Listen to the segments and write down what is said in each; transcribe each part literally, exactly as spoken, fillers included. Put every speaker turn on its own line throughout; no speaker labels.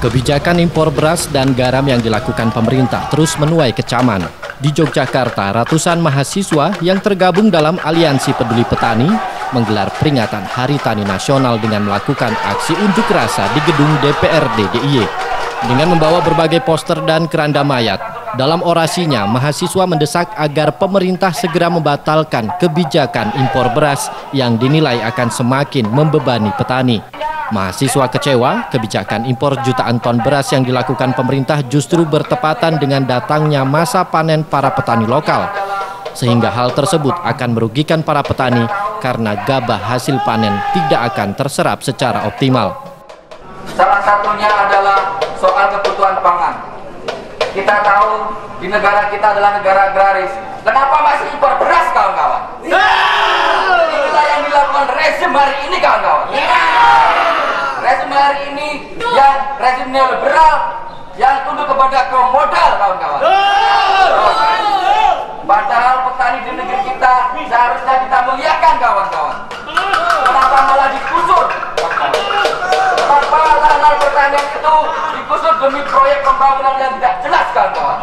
Kebijakan impor beras dan garam yang dilakukan pemerintah terus menuai kecaman. Di Yogyakarta, ratusan mahasiswa yang tergabung dalam Aliansi Peduli Petani menggelar peringatan Hari Tani Nasional dengan melakukan aksi unjuk rasa di gedung D P R D D I Y. Dengan membawa berbagai poster dan keranda mayat, dalam orasinya mahasiswa mendesak agar pemerintah segera membatalkan kebijakan impor beras yang dinilai akan semakin membebani petani. Mahasiswa kecewa kebijakan impor jutaan ton beras yang dilakukan pemerintah justru bertepatan dengan datangnya masa panen para petani lokal. Sehingga hal tersebut akan merugikan para petani karena gabah hasil panen tidak akan terserap secara optimal.
Salah satunya adalah soal kebutuhan pangan. Kita tahu di negara kita adalah negara agraris. Kenapa masih impor beras, kawan-kawan? Inilah yang dilakukan rezim hari ini, kawan-kawan. Rezim hari ini yang rezim neoliberal yang tunduk kepada kaum modal, kawan-kawan. Padahal petani di negeri kita seharusnya kita muliakan, kawan-kawan. Kenapa malah digusur? Kenapa lahan pertanian itu digusur demi proyek pembangunan yang tidak jelas, kawan-kawan?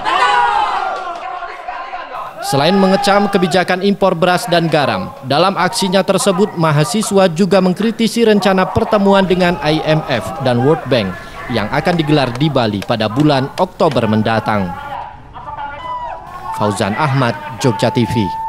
Selain mengecam kebijakan impor beras dan garam, dalam aksinya tersebut mahasiswa juga mengkritisi rencana pertemuan dengan I M F dan World Bank yang akan digelar di Bali pada bulan Oktober mendatang. Fauzan Ahmad, Jogja T V.